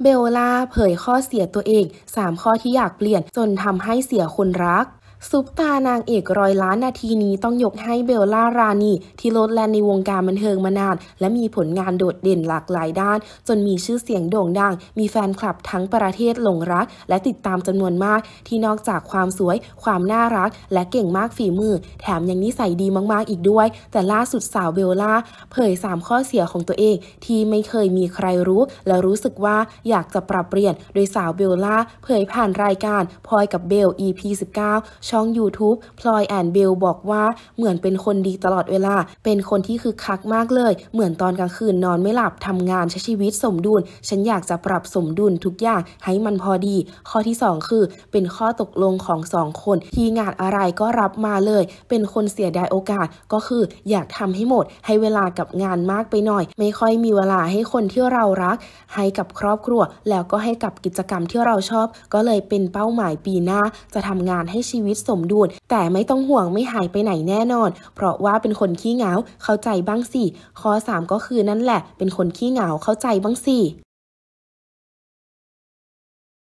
เบลล่าเผยข้อเสียตัวเอง3ข้อที่อยากเปลี่ยนจนทำให้เสียคนรักซุปตานางเอกร้อยล้านนาทีนี้ต้องยกให้เบลล่ารานีที่โลดแล่นในวงการบันเทิงมานานและมีผลงานโดดเด่นหลากหลายด้านจนมีชื่อเสียงโด่งดังมีแฟนคลับทั้งประเทศหลงรักและติดตามจำนวนมากที่นอกจากความสวยความน่ารักและเก่งมากฝีมือแถมยังนิสัยดีมากๆอีกด้วยแต่ล่าสุดสาวเบลล่าเผย3ข้อเสียของตัวเองที่ไม่เคยมีใครรู้และรู้สึกว่าอยากจะปรับเปลี่ยนโดยสาวเบลล่าเผยผ่านรายการพลอยกับเบล EP 19ช่อง YouTube พลอยแอนเบลบอกว่าเหมือนเป็นคนดีตลอดเวลาเป็นคนที่คึกคักมากเลยเหมือนตอนกลางคืนนอนไม่หลับทำงานใช้ชีวิตสมดุลฉันอยากจะปรับสมดุลทุกอย่างให้มันพอดีข้อที่2คือเป็นข้อตกลงของ2คนที่งานอะไรก็รับมาเลยเป็นคนเสียดายโอกาสก็คืออยากทำให้หมดให้เวลากับงานมากไปหน่อยไม่ค่อยมีเวลาให้คนที่เรารักให้กับครอบครัวแล้วก็ให้กับกิจกรรมที่เราชอบก็เลยเป็นเป้าหมายปีหน้าจะทำงานให้ชีวิตสมดุลแต่ไม่ต้องห่วงไม่หายไปไหนแน่นอนเพราะว่าเป็นคนขี้เหงาเข้าใจบ้างสิข้อ3ก็คือนั่นแหละเป็นคนขี้เหงาเข้าใจบ้างสิ